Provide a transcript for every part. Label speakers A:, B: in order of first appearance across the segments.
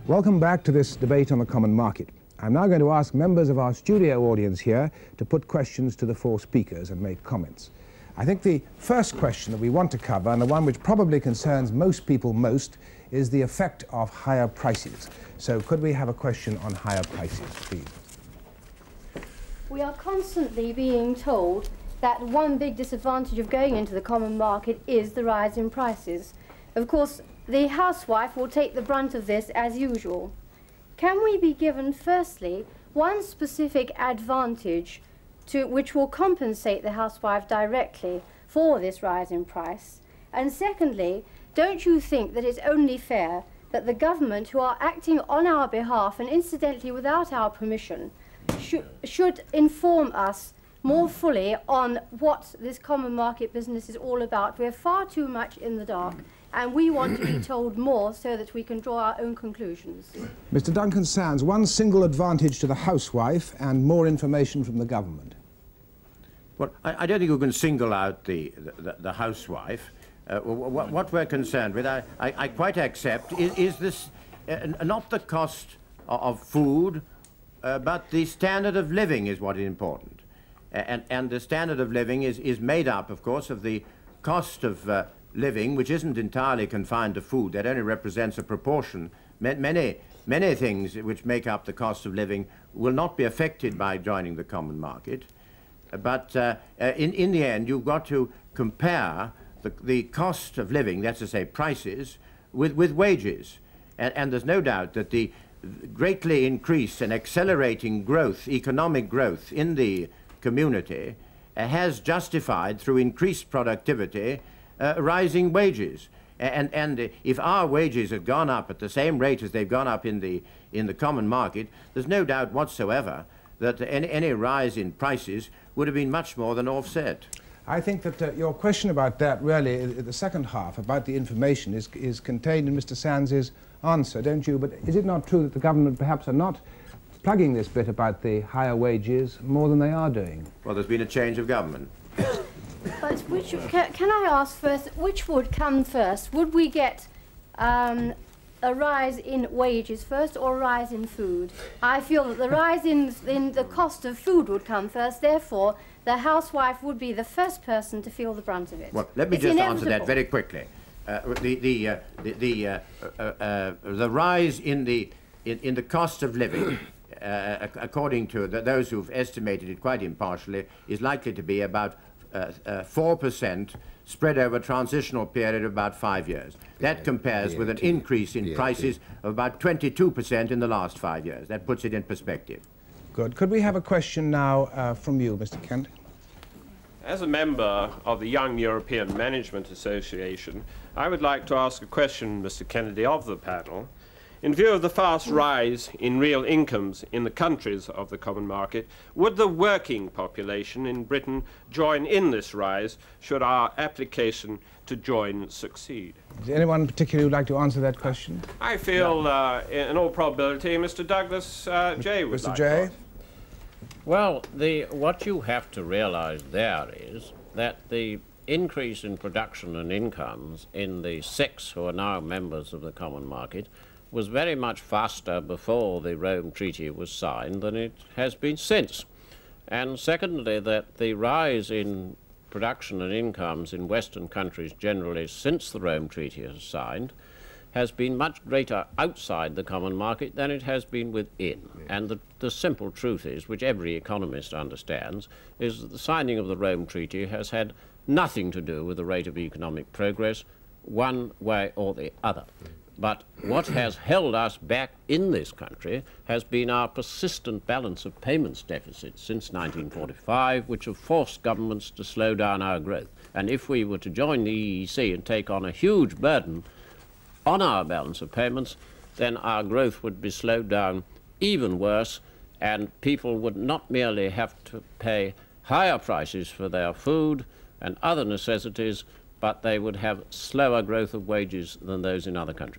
A: Welcome back to this debate on the common market. I'm now going to ask members of our studio audience here to put questions to the four speakers and make comments. I think the first question that we want to cover, and the one which probably concerns most people most, is the effect of higher prices. So could we have a question on higher prices, please?
B: We are constantly being told that one big disadvantage of going into the common market is the rise in prices. Of course, the housewife will take the brunt of this as usual. Can we be given, firstly, one specific advantage which will compensate the housewife directly for this rise in price? And secondly, don't you think that it's only fair that the government, who are acting on our behalf and incidentally without our permission, should inform us more fully on what this common market business is all about? We're far too much in the dark, and we want to be told more so that we can draw our own conclusions.
A: Mr. Duncan Sands, one single advantage to the housewife and more information from the government.
C: Well, I don't think we can single out the housewife. What we're concerned with, I quite accept, is this not the cost of food, but the standard of living is what is important. And the standard of living is made up, of course, of the cost of living, which isn't entirely confined to food. That only represents a proportion. Many things which make up the cost of living will not be affected by joining the common market. But in the end, you've got to compare the cost of living, that's to say prices, with wages. And there's no doubt that the greatly increased and accelerating growth, economic growth in the community has justified, through increased productivity, rising wages. And if our wages had gone up at the same rate as they've gone up in the common market, there's no doubt whatsoever that any rise in prices would have been much more than offset.
A: I think that your question about that, really, the second half, about the information, is contained in Mr. Sands's answer, don't you? But is it not true that the government perhaps are not plugging this bit about the higher wages more than they are doing?
C: Well, there's been a change of government.
B: But can I ask first, which would come first? Would we get a rise in wages first or a rise in food? I feel that the rise in the cost of food would come first, therefore the housewife would be the first person to feel the brunt of it.
C: Well, let me just answer that very quickly. The rise in the cost of living, according to those who've estimated it quite impartially, is likely to be about 4% spread over a transitional period of about 5 years. That compares with an increase in prices of about 22% in the last 5 years. That puts it in perspective.
A: Good. Could we have a question now from you, Mr. Kent?
D: As a member of the Young European Management Association, I would like to ask a question, Mr. Kennedy, of the panel. In view of the fast rise in real incomes in the countries of the common market, would the working population in Britain join in this rise should our application to join succeed?
A: Does anyone particularly would like to answer that question?
D: I feel, in all probability, Mr. Douglas Jay would like to answer.
E: Well, what you have to realize there is that the increase in production and incomes in the 6 who are now members of the common market was very much faster before the Rome Treaty was signed than it has been since. And secondly, that the rise in production and incomes in Western countries generally since the Rome Treaty was signed has been much greater outside the common market than it has been within. And the simple truth is, which every economist understands, is that the signing of the Rome Treaty has had nothing to do with the rate of economic progress one way or the other. But what has held us back in this country has been our persistent balance of payments deficits since 1945, which have forced governments to slow down our growth. And if we were to join the EEC and take on a huge burden on our balance of payments, then our growth would be slowed down even worse, and people would not merely have to pay higher prices for their food and other necessities, but they would have slower growth of wages than those in other countries.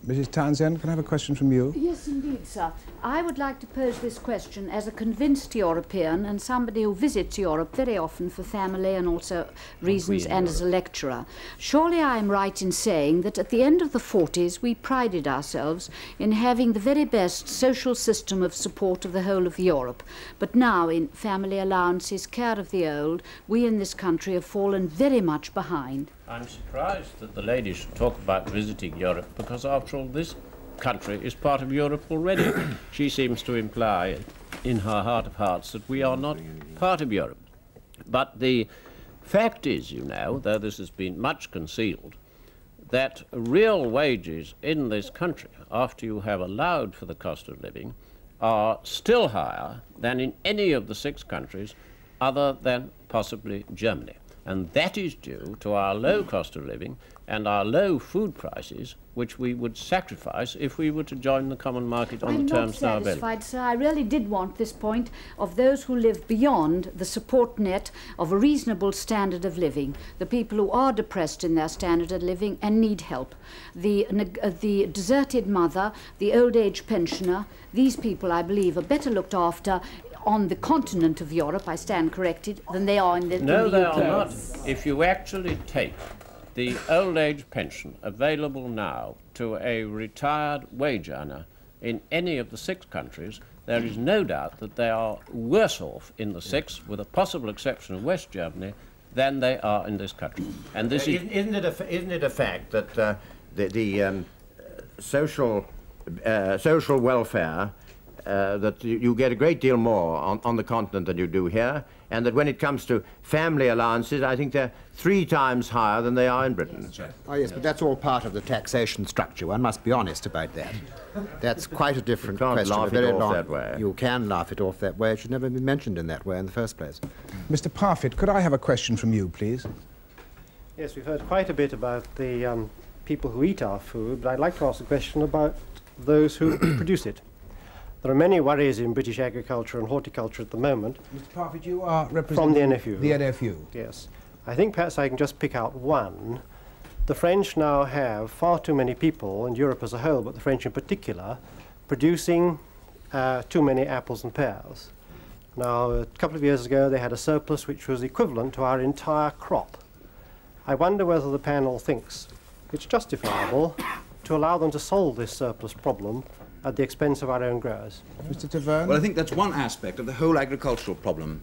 A: Mrs. Townsend, can I have a question from you?
F: Yes, indeed, sir. I would like to pose this question as a convinced European and somebody who visits Europe very often for family and also reasons and as a lecturer. Surely I am right in saying that at the end of the 40s we prided ourselves in having the very best social system of support of the whole of Europe. But now in family allowances, care of the old, we in this country have fallen very much behind.
E: I'm surprised that the lady should talk about visiting Europe because, after all, this country is part of Europe already. She seems to imply, in her heart of hearts, that we are not part of Europe. But the fact is, you know, though this has been much concealed, that real wages in this country, after you have allowed for the cost of living, are still higher than in any of the 6 countries other than possibly Germany. And that is due to our low cost of living and our low food prices, which we would sacrifice if we were to join the common market on the terms now available.
F: I'm not satisfied, sir. I really did want this point of those who live beyond the support net of a reasonable standard of living, the people who are depressed in their standard of living and need help, the deserted mother, the old age pensioner. These people, I believe, are better looked after on the continent of Europe, I stand corrected, than they are in the
E: No, they
F: UK.
E: are not. If you actually take the old age pension available now to a retired wage earner in any of the 6 countries, there is no doubt that they are worse off in the 6, with a possible exception of West Germany, than they are in this country. And this
C: isn't it a fact that the social welfare that you get a great deal more on the continent than you do here, and that when it comes to family allowances, I think they're 3 times higher than they are in Britain.
G: Yes. Oh yes, but that's all part of the taxation structure. One must be honest about that. That's quite a different question.
C: You can't laugh it off that way.
G: You can laugh it off that way. It should never be mentioned in that way in the first place.
A: Mr. Parfitt, could I have a question from you, please?
H: Yes, we've heard quite a bit about the people who eat our food, but I'd like to ask a question about those who produce it. There are many worries in British agriculture and horticulture at the moment.
A: Mr. Parfitt, you are representing...
H: From the NFU.
A: The NFU.
H: Yes. I think perhaps I can just pick out one. The French now have far too many people, and Europe as a whole, but the French in particular, producing too many apples and pears. Now, a couple of years ago, they had a surplus which was equivalent to our entire crop. I wonder whether the panel thinks it's justifiable to allow them to solve this surplus problem at the expense of our own growers.
A: Mr. Taverne?
I: Well, I think that's one aspect of the whole agricultural problem.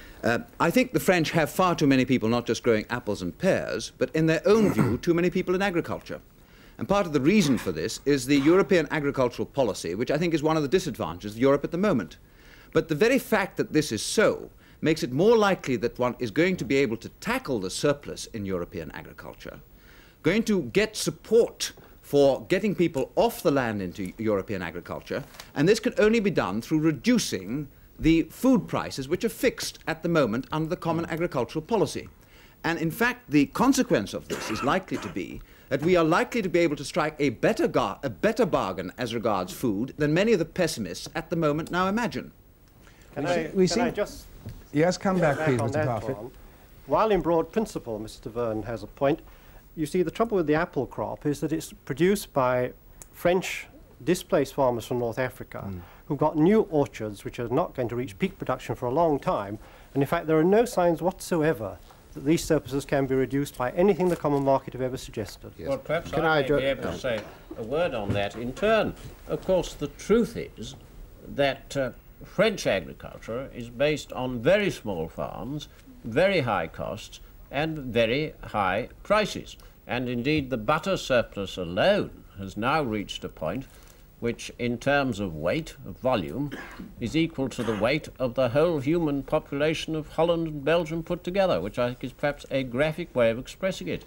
I: I think the French have far too many people not just growing apples and pears, but in their own view, too many people in agriculture. And part of the reason for this is the European agricultural policy, which I think is one of the disadvantages of Europe at the moment. But the very fact that this is so makes it more likely that one is going to be able to tackle the surplus in European agriculture, going to get support for getting people off the land into European agriculture, and this can only be done through reducing the food prices which are fixed at the moment under the common agricultural policy. And in fact, the consequence of this is likely to be that we are likely to be able to strike a better bargain as regards food than many of the pessimists at the moment now imagine.
H: Can I just...
A: Yes, come back, please,
H: on
A: Mr.
H: that
A: Parfitt.
H: one? While in broad principle, Mr. Verne has a point, you see, the trouble with the apple crop is that it's produced by French displaced farmers from North Africa who've got new orchards which are not going to reach peak production for a long time. And in fact, there are no signs whatsoever that these surpluses can be reduced by anything the common market have ever suggested.
E: Yes. Well, perhaps I may be able to say a word on that in turn. Of course, the truth is that French agriculture is based on very small farms, very high costs, and very high prices. And indeed, the butter surplus alone has now reached a point which, in terms of weight, of volume, is equal to the weight of the whole human population of Holland and Belgium put together, which I think is perhaps a graphic way of expressing it.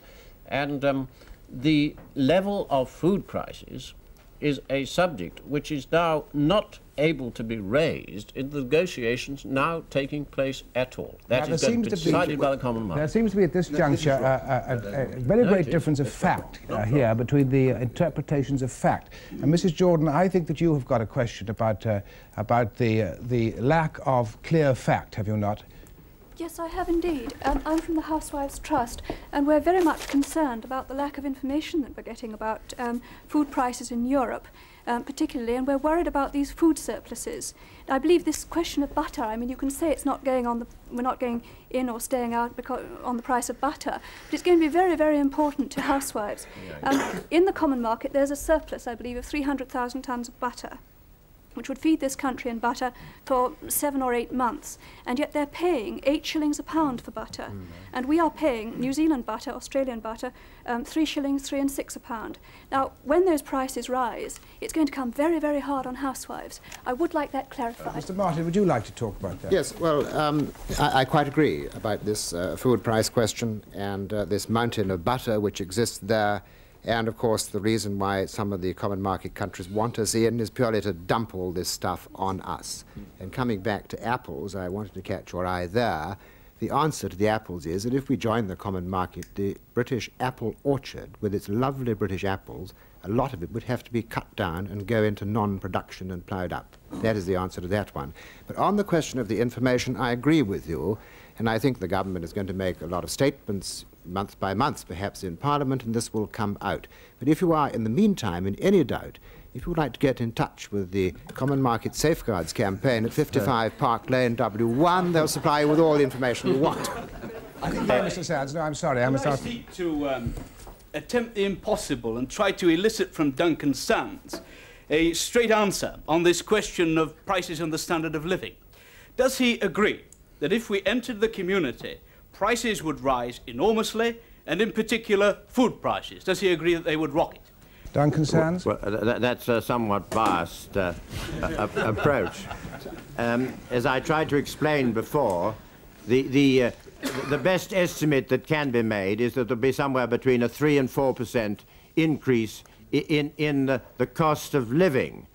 E: And the level of food prices is a subject which is now not able to be raised in the negotiations now taking place at all. That is going to be decided by the common market.
A: There seems to be at this juncture a very great difference of fact here between the interpretations of fact. And Mrs. Jordan, I think that you have got a question about the lack of clear fact, have you not?
J: Yes, I have indeed. I'm from the Housewives Trust, and we're very much concerned about the lack of information that we're getting about food prices in Europe, particularly, and we're worried about these food surpluses. I believe this question of butter, I mean, you can say it's not going on we're not going in or staying out on the price of butter, but it's going to be very, very important to housewives. In the common market, there's a surplus, I believe, of 300,000 tonnes of butter, which would feed this country in butter for 7 or 8 months, and yet they're paying 8 shillings a pound for butter, and we are paying New Zealand butter, Australian butter, 3 shillings, 3 and 6 a pound. Now, when those prices rise, it's going to come very, very hard on housewives. I would like that clarified.
A: Mr. Martin, would you like to talk about that?
G: Yes, well, I quite agree about this food price question and this mountain of butter which exists there. And, of course, the reason why some of the common market countries want us in is purely to dump all this stuff on us. And coming back to apples, I wanted to catch your eye there. The answer to the apples is that if we join the common market, the British apple orchard, with its lovely British apples, a lot of it would have to be cut down and go into non-production and ploughed up. That is the answer to that one. But on the question of the information, I agree with you, and I think the government is going to make a lot of statements month by month, perhaps in Parliament, and this will come out. But if you are, in the meantime, in any doubt, if you would like to get in touch with the Common Market Safeguards campaign at 55 Park Lane, W1, they'll supply you with all the information you want.
A: I think, Mr. Sands, no, I'm sorry, I must ask...
K: I seek to attempt the impossible and try to elicit from Duncan Sands a straight answer on this question of prices and the standard of living. Does he agree that if we entered the community, prices would rise enormously, and in particular, food prices? Does he agree that they would rocket?
A: Duncan Sands?
C: Well, that's a somewhat biased approach. As I tried to explain before, the best estimate that can be made is that there'll be somewhere between a 3 and 4% increase in the cost of living.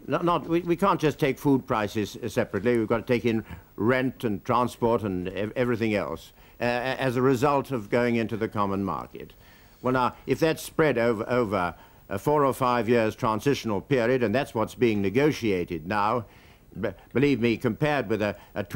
C: We can't just take food prices separately. We've got to take in rent and transport and everything else as a result of going into the common market. Well, now, if that's spread over a 4 or 5 years transitional period, and that's what's being negotiated now, believe me, compared with a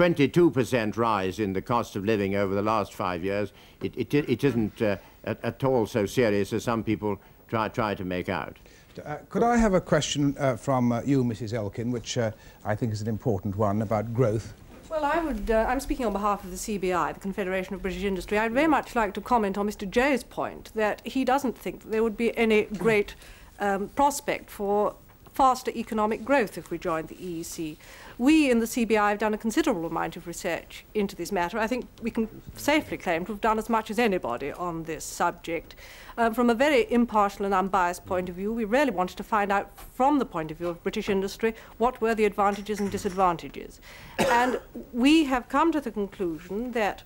C: 22% rise in the cost of living over the last 5 years, it isn't at all so serious as some people try to make out.
A: Could I have a question from you, Mrs. Elkin, which I think is an important one, about growth?
L: Well, I'm speaking on behalf of the CBI, the Confederation of British Industry. I'd very much like to comment on Mr. Jay's point that he doesn't think that there would be any great prospect for faster economic growth if we joined the EEC. We in the CBI have done a considerable amount of research into this matter. I think we can safely claim to have done as much as anybody on this subject. From a very impartial and unbiased point of view, we really wanted to find out from the point of view of British industry what were the advantages and disadvantages. And we have come to the conclusion that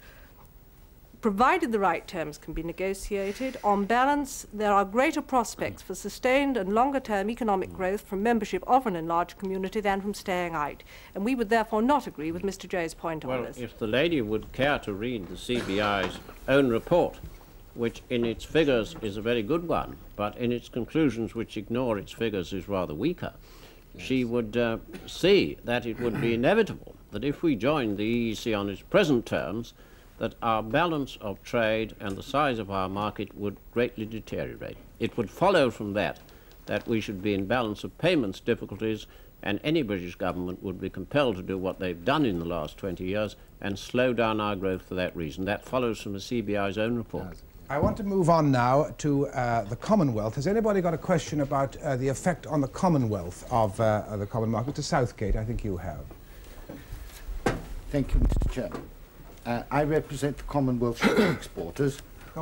L: provided the right terms can be negotiated, on balance, there are greater prospects for sustained and longer-term economic growth from membership of an enlarged community than from staying out. And we would therefore not agree with Mr. Jay's point on this.
E: Well, if the lady would care to read the CBI's own report, which in its figures is a very good one, but in its conclusions, which ignore its figures, is rather weaker, she would see that it would be inevitable that if we joined the EEC on its present terms, that our balance of trade and the size of our market would greatly deteriorate. It would follow from that we should be in balance of payments difficulties, and any British government would be compelled to do what they've done in the last 20 years and slow down our growth for that reason. That follows from the CBI's own report.
A: I want to move on now to the Commonwealth. Has anybody got a question about the effect on the Commonwealth of the common market? To Southgate, I think you have.
M: Thank you, Mr. Chairman. I represent the Commonwealth sugar exporters,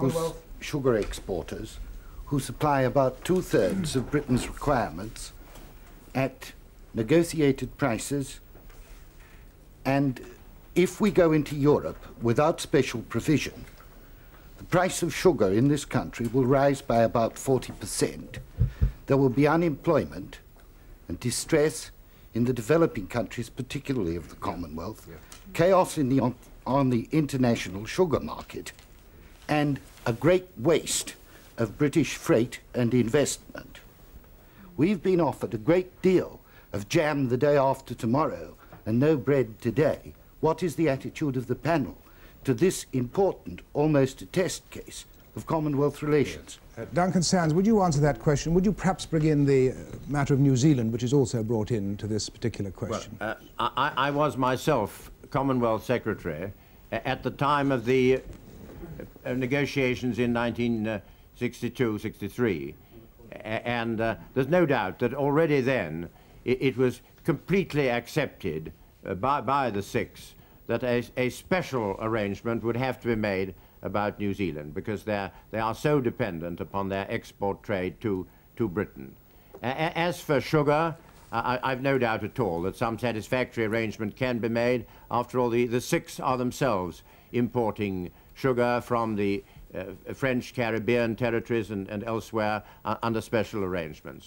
M: who supply about 2/3 of Britain's requirements at negotiated prices. And if we go into Europe without special provision, the price of sugar in this country will rise by about 40%. There will be unemployment and distress in the developing countries, particularly of the Commonwealth, chaos on the international sugar market, and a great waste of British freight and investment. We've been offered a great deal of jam the day after tomorrow and no bread today. What is the attitude of the panel to this important, almost a test case, of Commonwealth relations.
A: Duncan Sands, would you answer that question? Would you perhaps bring in the matter of New Zealand, which is also brought into this particular question?
C: Well, I was myself Commonwealth Secretary at the time of the negotiations in 1962-63, and there's no doubt that already then it was completely accepted by the Six that a special arrangement would have to be made about New Zealand, because they are so dependent upon their export trade to Britain. As for sugar, I've no doubt at all that some satisfactory arrangement can be made. After all, the Six are themselves importing sugar from the French Caribbean territories and elsewhere under special arrangements.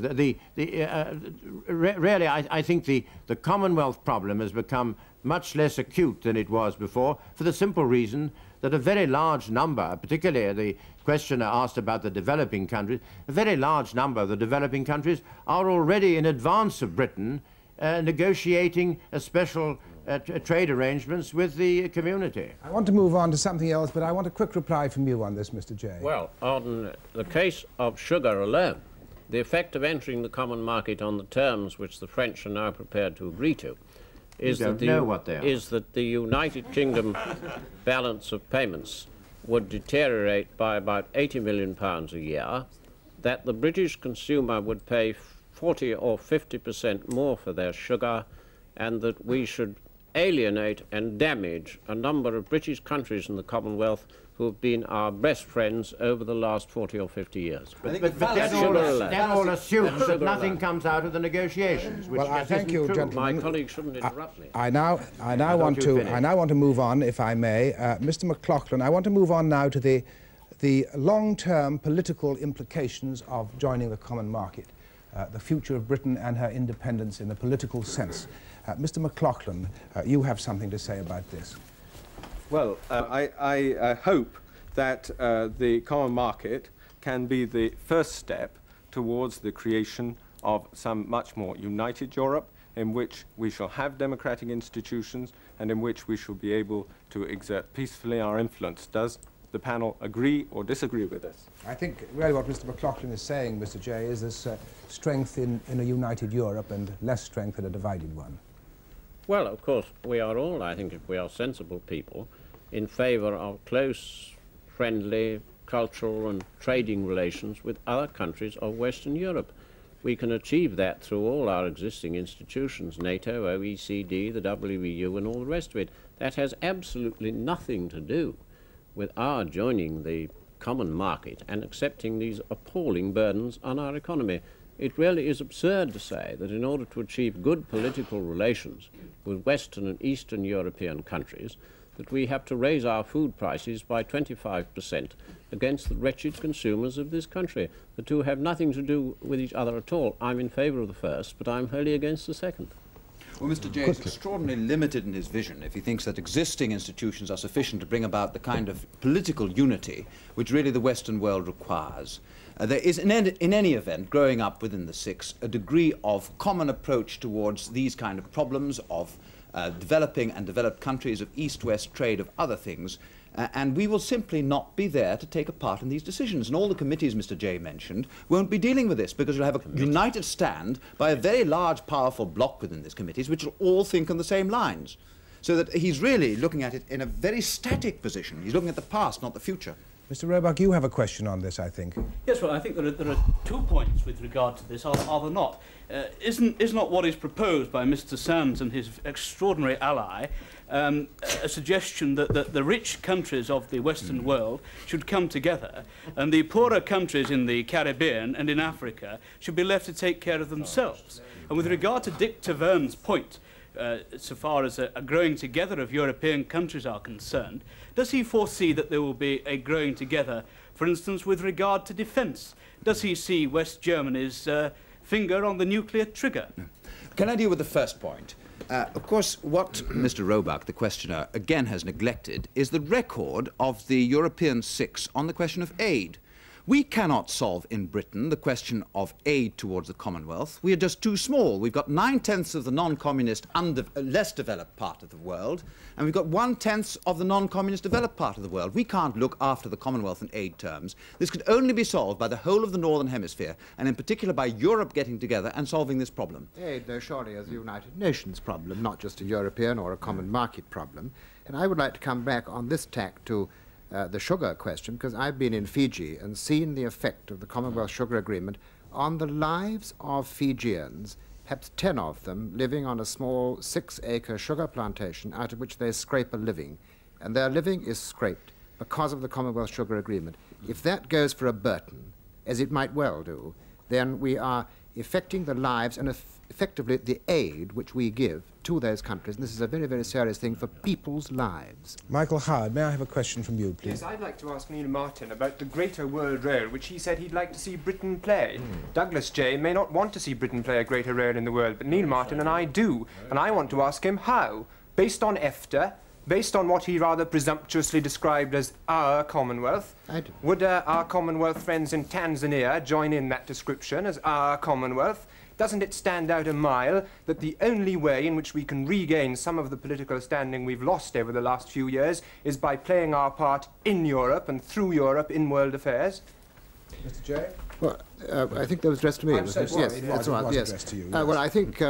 C: Really, I think the Commonwealth problem has become much less acute than it was before, for the simple reason that a very large number, particularly the questioner asked about the developing countries, a very large number of the developing countries are already in advance of Britain negotiating a special trade arrangements with the community.
A: I want to move on to something else, but I want a quick reply from you on this, Mr. Jay.
E: Well, on the case of sugar alone, the effect of entering the common market on the terms which the French are now prepared to agree to is that the United Kingdom balance of payments would deteriorate by about £80 million a year, that the British consumer would pay 40 or 50% more for their sugar, and that we should alienate and damage a number of British countries in the Commonwealth who have been our best friends over the last 40 or 50 years.
C: But that all assumes that nothing comes out of the negotiations. Which
A: well, I thank you, gentlemen.
E: My colleague shouldn't interrupt me.
A: I now want to move on, if I may, Mr. McLaughlin. I want to move on now to the long-term political implications of joining the common market, the future of Britain and her independence in the political sense. Mr. McLaughlin, you have something to say about this.
N: Well, I hope that the common market can be the first step towards the creation of some much more united Europe, in which we shall have democratic institutions and in which we shall be able to exert peacefully our influence. Does the panel agree or disagree with this?
A: I think really what Mr. McLaughlin is saying, Mr. Jay, is this strength in a united Europe and less strength in a divided one.
E: Well, of course, we are all, I think, if we are sensible people, in favour of close, friendly, cultural and trading relations with other countries of Western Europe. We can achieve that through all our existing institutions, NATO, OECD, the WEU and all the rest of it. That has absolutely nothing to do with our joining the common market and accepting these appalling burdens on our economy. It really is absurd to say that in order to achieve good political relations with Western and Eastern European countries, that we have to raise our food prices by 25% against the wretched consumers of this country. The two have nothing to do with each other at all. I'm in favour of the first, but I'm wholly against the second.
I: Well, Mr. Jay is extraordinarily limited in his vision if he thinks that existing institutions are sufficient to bring about the kind of political unity which really the Western world requires. There is, in any event, growing up within the Six, a degree of common approach towards these kind of problems of developing and developed countries, of East-West trade, of other things, and we will simply not be there to take a part in these decisions. And all the committees Mr. Jay mentioned won't be dealing with this, because you'll have a united stand by a very large, powerful bloc within these committees, which will all think on the same lines. So that he's really looking at it in a very static position. He's looking at the past, not the future.
A: Mr. Roebuck, you have a question on this, I think.
K: Yes, well, I think there are 2 points with regard to this, are there not? Is not what is proposed by Mr. Sands and his extraordinary ally a suggestion that the rich countries of the Western world should come together and the poorer countries in the Caribbean and in Africa should be left to take care of themselves? And with regard to Dick Tavern's point, so far as a growing together of European countries are concerned, does he foresee that there will be a growing together, for instance, with regard to defence? Does he see West Germany's finger on the nuclear trigger?
I: Can I deal with the first point? Of course, what Mr. Roebuck, the questioner, again has neglected is the record of the European Six on the question of aid. We cannot solve in Britain the question of aid towards the Commonwealth. We are just too small. We've got 9/10 of the non-communist, less developed part of the world, and we've got 1/10 of the non-communist developed part of the world. We can't look after the Commonwealth in aid terms. This could only be solved by the whole of the Northern Hemisphere, and in particular by Europe getting together and solving this problem.
G: Aid, though, surely as a United Nations problem, not just a European or a common market problem. And I would like to come back on this tack to the sugar question, because I've been in Fiji and seen the effect of the Commonwealth Sugar Agreement on the lives of Fijians, perhaps 10 of them living on a small 6-acre sugar plantation out of which they scrape a living. And their living is scraped because of the Commonwealth Sugar Agreement. If that goes for a Burton, as it might well do, then we are affecting the lives and effectively the aid which we give to those countries. And this is a very, very serious thing for people's lives.
A: Michael Howard, may I have a question from you, please?
O: Yes, I'd like to ask Neil Martin about the greater world role which he said he'd like to see Britain play. Douglas J may not want to see Britain play a greater role in the world, but Neil Martin and I do. And I want to ask him how, based on EFTA, based on what he rather presumptuously described as our Commonwealth, would our Commonwealth friends in Tanzania join in that description as our Commonwealth? Doesn't it stand out a mile that the only way in which we can regain some of the political standing we've lost over the last few years is by playing our part in Europe and through Europe in world affairs?
A: Mr. Jay?
G: Well, I think that was addressed to me.
A: I'm so sorry,
G: yes,
A: it
G: that's
A: was
G: right. Yes.
A: addressed to you,
G: Well,
A: yes.
G: I think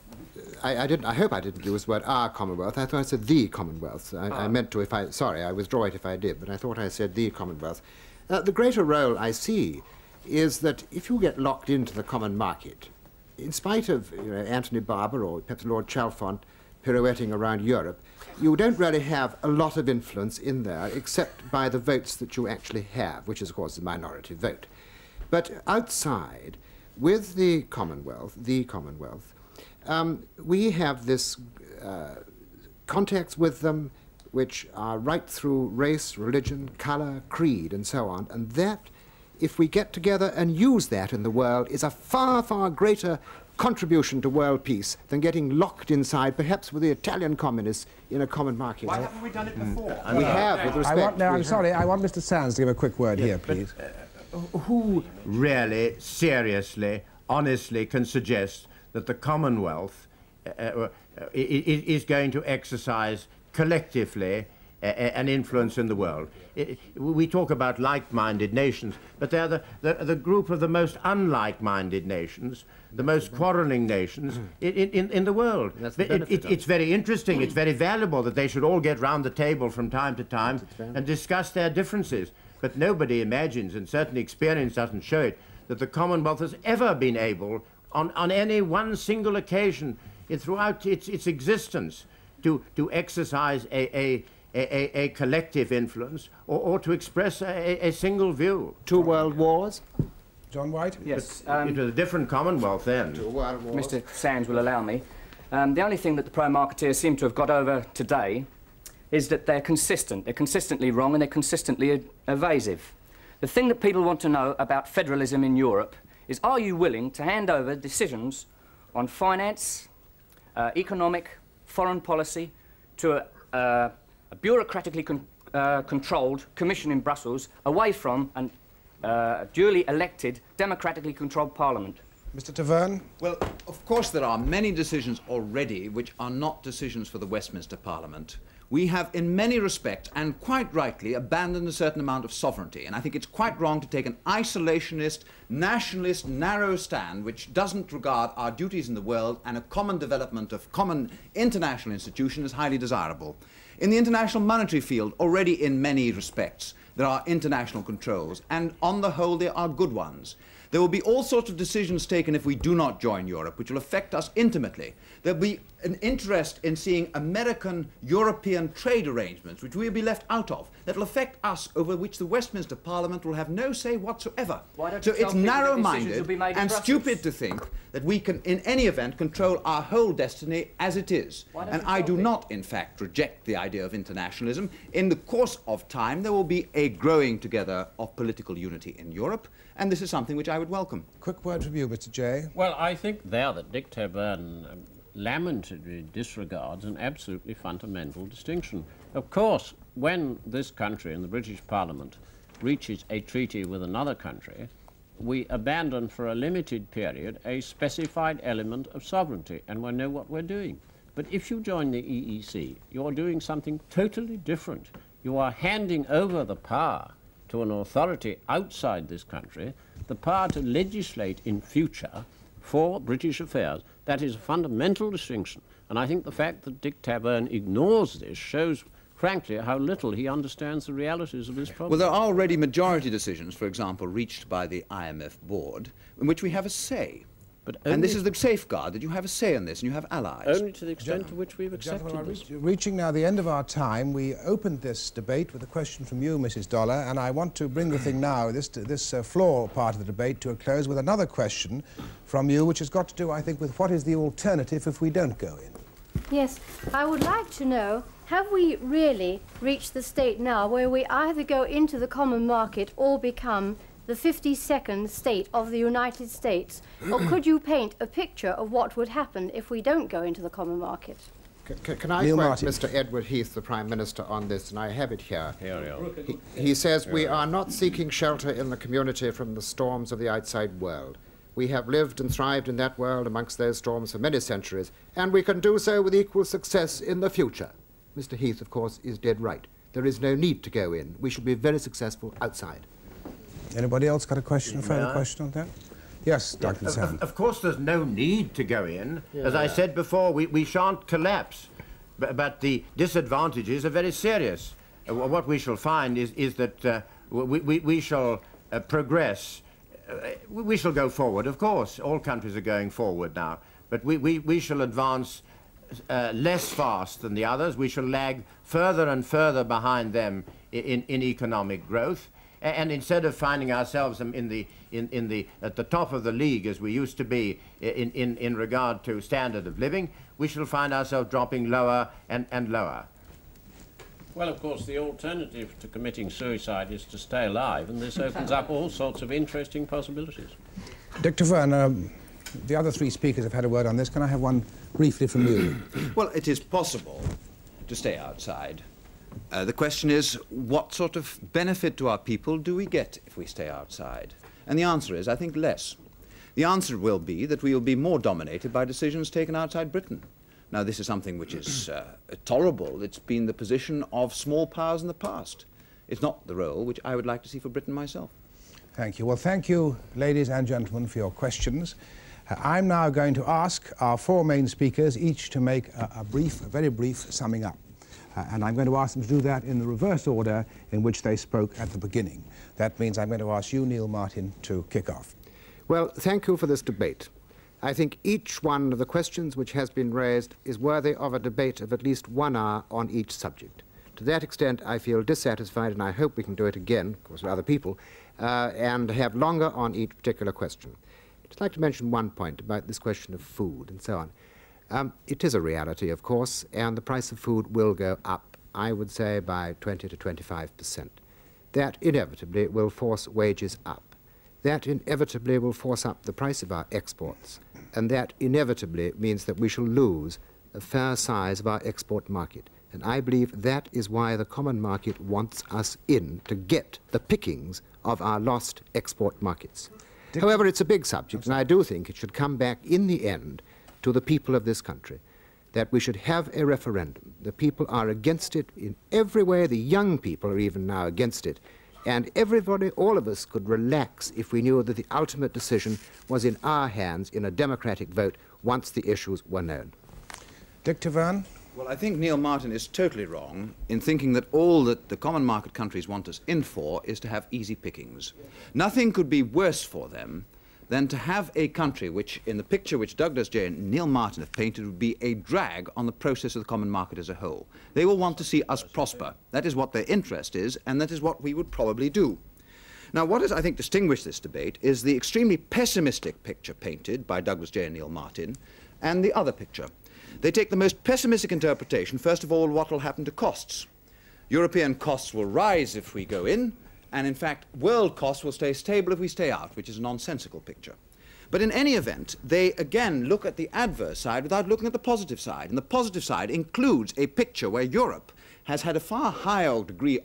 G: I hope I didn't use the word our Commonwealth. I thought I said the Commonwealth. I meant to. Sorry, I withdraw it if I did. But I thought I said the Commonwealth. The greater role I see is that if you get locked into the common market, in spite of Anthony Barber or perhaps Lord Chalfont pirouetting around Europe, you don't really have a lot of influence in there except by the votes that you actually have, which is, of course, the minority vote. But outside, with the Commonwealth, we have this contacts with them which are right through race, religion, colour, creed, and so on, and that, if we get together and use that in the world, is a far, far greater contribution to world peace than getting locked inside, perhaps with the Italian communists, in a common market.
O: Why haven't we done it before?
G: We have, with respect.
A: I'm sorry, I want Mr. Sands to give a quick word here, please.
C: Who really, seriously, honestly can suggest that the Commonwealth is going to exercise collectively an influence in the world? We talk about like-minded nations, but they're the group of the most unlike-minded nations, the most quarreling nations in the world. It's very interesting, it's very valuable that they should all get round the table from time to time and discuss their differences. But nobody imagines, and certainly experience doesn't show it, that the Commonwealth has ever been able, on any one single occasion throughout its existence, to exercise a collective influence or to express a single view.
G: 2 world wars?
A: John White?
P: Yes.
C: It was a different Commonwealth then.
P: Mr. Sands will allow me. The only thing that the pro-marketeers seem to have got over today is that they're consistent. They're consistently wrong and they're consistently evasive. The thing that people want to know about federalism in Europe is, are you willing to hand over decisions on finance, economic, foreign policy to a bureaucratically controlled commission in Brussels away from a duly elected, democratically controlled parliament?
A: Mr. Taverne?
I: Well, of course there are many decisions already which are not decisions for the Westminster Parliament. We have, in many respects, and quite rightly, abandoned a certain amount of sovereignty. And I think it's quite wrong to take an isolationist, nationalist, narrow stand which doesn't regard our duties in the world, and a common development of common international institution is highly desirable. In the international monetary field, already in many respects, there are international controls, and on the whole, they are good ones. There will be all sorts of decisions taken if we do not join Europe, which will affect us intimately. There will be an interest in seeing American-European trade arrangements, which we will be left out of, that will affect us, over which the Westminster Parliament will have no say whatsoever. So it's narrow-minded and stupid to think that we can, in any event, control our whole destiny as it is. And I do not, in fact, reject the idea of internationalism. In the course of time, there will be a growing together of political unity in Europe, and this is something which I would welcome.
A: Quick word from you, Mr. Jay.
E: Well, I think there that Dick Taverne lamentably disregards an absolutely fundamental distinction. Of course, when this country and the British Parliament reaches a treaty with another country, we abandon for a limited period a specified element of sovereignty, and we know what we're doing. But if you join the EEC, you're doing something totally different. You are handing over the power to an authority outside this country, the power to legislate in future for British affairs. That is a fundamental distinction. And I think the fact that Dick Taverne ignores this shows, frankly, how little he understands the realities of this problem.
I: Well, there are already majority decisions, for example, reached by the IMF board, in which we have a say. And this is the safeguard, that you have a say in this, and you have allies.
E: Only to the extent to which we've accepted this.
A: Reaching now the end of our time, we opened this debate with a question from you, Mrs. Dollar, and I want to bring the thing now, this floor part of the debate, to a close with another question from you, which has got to do, I think, with what is the alternative if we don't go in.
B: Yes, I would like to know, have we really reached the state now where we either go into the common market or become the 52nd state of the United States? Or could you paint a picture of what would happen if we don't go into the common market?
G: Can I quote Mr. Edward Heath, the Prime Minister, on this, and I have it here. He says, "We are not seeking shelter in the community from the storms of the outside world. We have lived and thrived in that world amongst those storms for many centuries, and we can do so with equal success in the future." Mr. Heath, of course, is dead right. There is no need to go in. We should be very successful outside.
A: Anybody else got a question, further question on that? Yes, Dr. Sand.
C: Of course there's no need to go in. As I said before, we shan't collapse. But the disadvantages are very serious. What we shall find is that we shall progress. We shall go forward, of course. All countries are going forward now. But we shall advance less fast than the others. We shall lag further and further behind them in economic growth. And instead of finding ourselves at the top of the league as we used to be in regard to standard of living, we shall find ourselves dropping lower and lower.
E: Well, of course, the alternative to committing suicide is to stay alive, and this opens up all sorts of interesting possibilities.
A: Dick Taverne, the other three speakers have had a word on this. Can I have one briefly from you?
I: Well, it is possible to stay outside. The question is, what sort of benefit to our people do we get if we stay outside? And the answer is, I think, less. The answer will be that we will be more dominated by decisions taken outside Britain. Now, this is something which is tolerable. It's been the position of small powers in the past. It's not the role which I would like to see for Britain myself.
A: Thank you. Well, thank you, ladies and gentlemen, for your questions. I'm now going to ask our four main speakers each to make a very brief summing up. And I'm going to ask them to do that in the reverse order in which they spoke at the beginning. That means I'm going to ask you, Neil Martin, to kick off.
G: Well, thank you for this debate. I think each one of the questions which has been raised is worthy of a debate of at least 1 hour on each subject. To that extent, I feel dissatisfied, and I hope we can do it again, of course, with other people, and have longer on each particular question. I'd just like to mention one point about this question of food and so on. It is a reality, of course, and the price of food will go up, I would say, by 20 to 25%. That inevitably will force wages up. That inevitably will force up the price of our exports, and that inevitably means that we shall lose a fair size of our export market. And I believe that is why the common market wants us in, to get the pickings of our lost export markets. However, it's a big subject, and I do think it should come back in the end to the people of this country, that we should have a referendum. The people are against it in every way. The young people are even now against it. And everybody, all of us, could relax if we knew that the ultimate decision was in our hands in a democratic vote once the issues were known.
A: Dick Taverne?
I: Well, I think Neil Martin is totally wrong in thinking that all that the common market countries want us in for is to have easy pickings. Nothing could be worse for them than to have a country which, in the picture which Douglas Jay and Neil Martin have painted, would be a drag on the process of the common market as a whole. They will want to see us prosper. That is what their interest is, and that is what we would probably do. Now, what has, I think, distinguished this debate is the extremely pessimistic picture painted by Douglas Jay and Neil Martin, and the other picture. They take the most pessimistic interpretation, first of all, what will happen to costs. European costs will rise if we go in, and in fact, world costs will stay stable if we stay out, which is a nonsensical picture. But in any event, they again look at the adverse side without looking at the positive side. And the positive side includes a picture where Europe has had a far higher degree of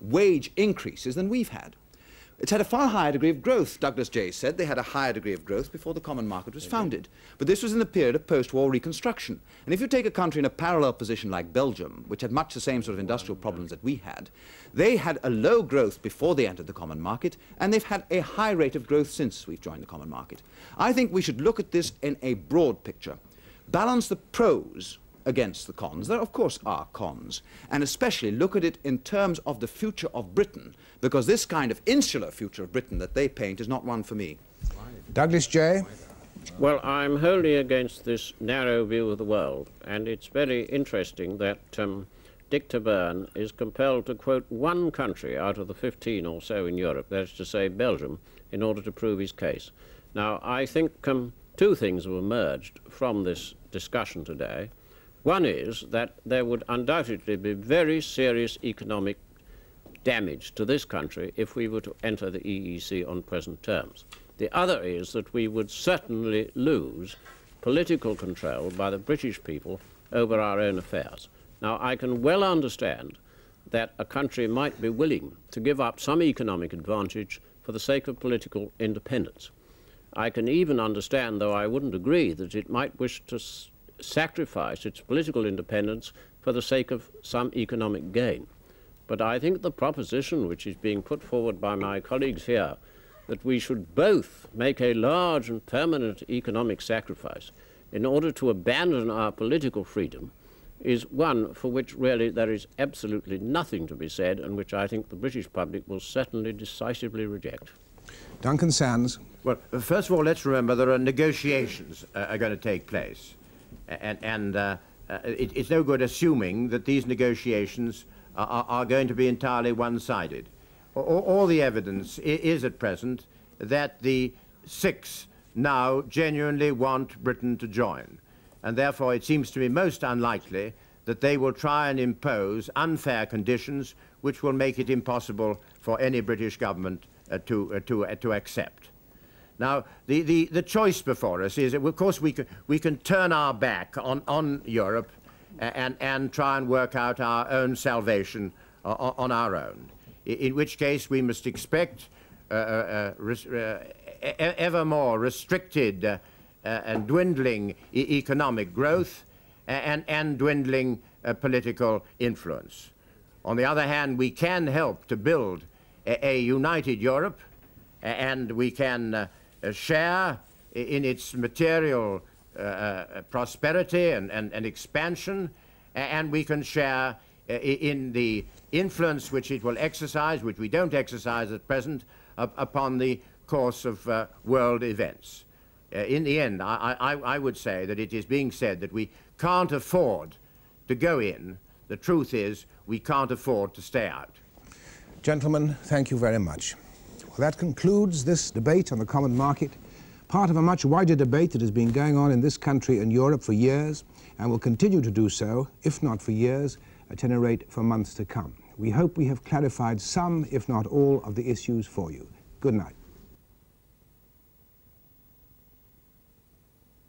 I: wage increases than we've had. It's had a far higher degree of growth. Douglas Jay said they had a higher degree of growth before the common market was founded. But this was in the period of post-war reconstruction. And if you take a country in a parallel position like Belgium, which had much the same sort of industrial problems that we had, they had a low growth before they entered the common market, and they've had a high rate of growth since we've joined the common market. I think we should look at this in a broad picture, balance the pros against the cons. There, of course, are cons, and especially look at it in terms of the future of Britain, because this kind of insular future of Britain that they paint is not one for me.
A: Douglas Jay?
E: Well, I'm wholly against this narrow view of the world, and it's very interesting that Dick Taburn is compelled to quote one country out of the 15 or so in Europe, that is to say Belgium, in order to prove his case. Now, I think two things have emerged from this discussion today. One is that there would undoubtedly be very serious economic damage to this country if we were to enter the EEC on present terms. The other is that we would certainly lose political control by the British people over our own affairs. Now, I can well understand that a country might be willing to give up some economic advantage for the sake of political independence. I can even understand, though I wouldn't agree, that it might wish to sacrifice its political independence for the sake of some economic gain. But I think the proposition which is being put forward by my colleagues here, that we should both make a large and permanent economic sacrifice in order to abandon our political freedom, is one for which really there is absolutely nothing to be said, and which I think the British public will certainly decisively reject.
A: Duncan Sands.
C: Well, first of all, let's remember there are negotiations are going to take place. It's no good assuming that these negotiations are going to be entirely one-sided. All the evidence is at present that the 6 now genuinely want Britain to join. And therefore it seems to me most unlikely that they will try and impose unfair conditions which will make it impossible for any British government to accept. Now, the choice before us is, of course, we can turn our back on Europe and try and work out our own salvation on our own, in which case we must expect ever more restricted and dwindling economic growth and dwindling political influence. On the other hand, we can help to build a united Europe, and we can share in its material prosperity and expansion, and we can share in the influence which it will exercise, which we don't exercise at present, upon the course of world events. In the end, I would say that it is being said that we can't afford to go in. The truth is, we can't afford to stay out.
A: Gentlemen, thank you very much. Well, that concludes this debate on the common market, part of a much wider debate that has been going on in this country and Europe for years, and will continue to do so, if not for years, at any rate for months to come. We hope we have clarified some, if not all, of the issues for you. Good night.